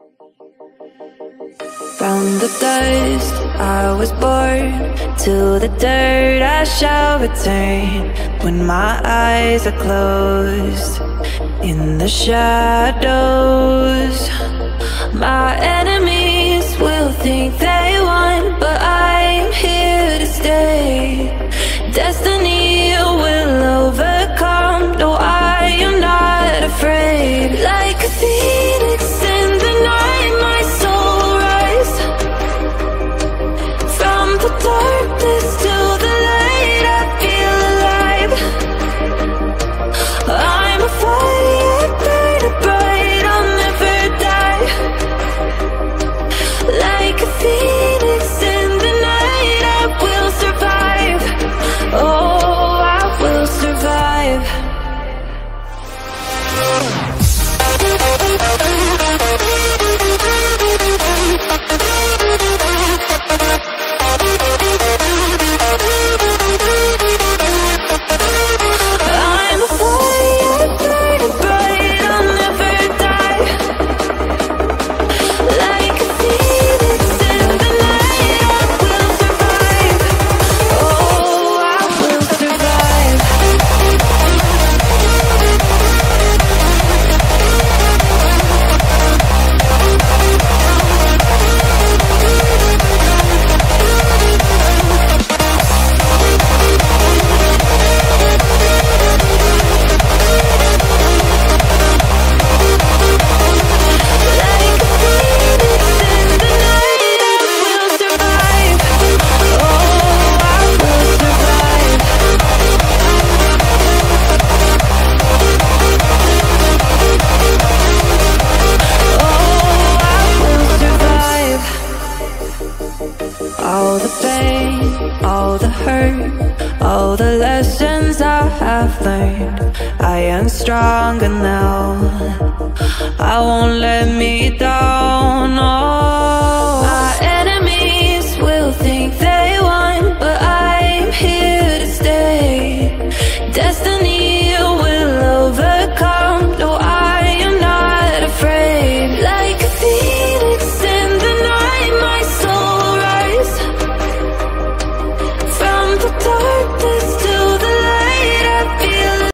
From the dust I was born, to the dirt I shall return. When my eyes are closed, in the shadows, my enemies will think they won, but I'm here to stay. Destiny will overcome, no, I am not afraid. Like a phoenix in the night, my soul rise. From the darkness to the light, I feel alive. I'm a fire, burning bright, I'll never die. Like a phoenix in the night, I will survive. Oh, I will survive. I'm a fire, burning bright, I'll never die. Like a phoenix in the night, I will survive. Oh, I will survive. All the pain, all the hurt, all the lessons I have learned, I am stronger now. I won't let me down. Oh.